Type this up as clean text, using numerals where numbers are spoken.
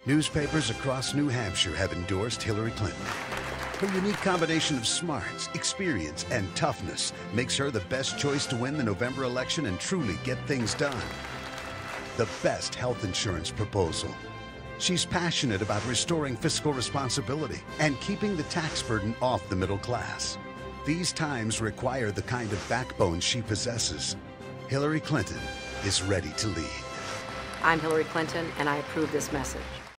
Newspapers across New Hampshire have endorsed Hillary Clinton. Her unique combination of smarts, experience, and toughness makes her the best choice to win the November election and truly get things done. The best health insurance proposal. She's passionate about restoring fiscal responsibility and keeping the tax burden off the middle class. These times require the kind of backbone she possesses. Hillary Clinton is ready to lead. I'm Hillary Clinton, and I approve this message.